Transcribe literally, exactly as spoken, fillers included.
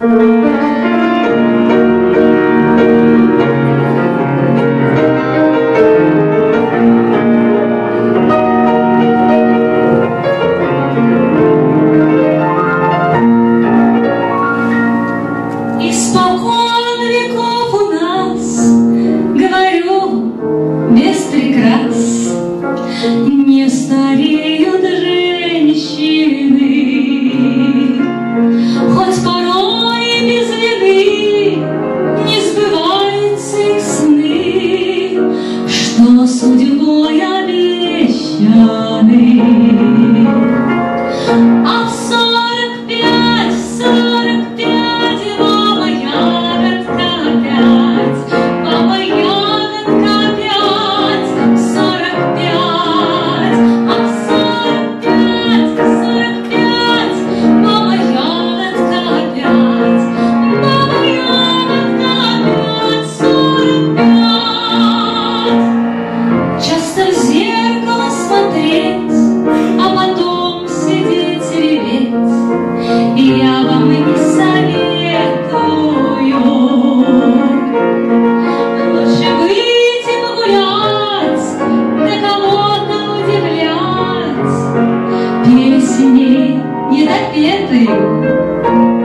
Не стареют женщины, хоть порой и без вины не сбываются их сны, что судьбой обещаны. А в сорок пять, сорок пять, баба ягодка опять, баба ягодка опять, сорок пять. А в сорок пять, сорок пять, баба ягодка опять, баба ягодка опять, сорок пять. Часто в зеркало смотреть, а потом сидеть реветь я вам и не советую. Лучше выйти погулять, да кого-то удивлять песней недопетой.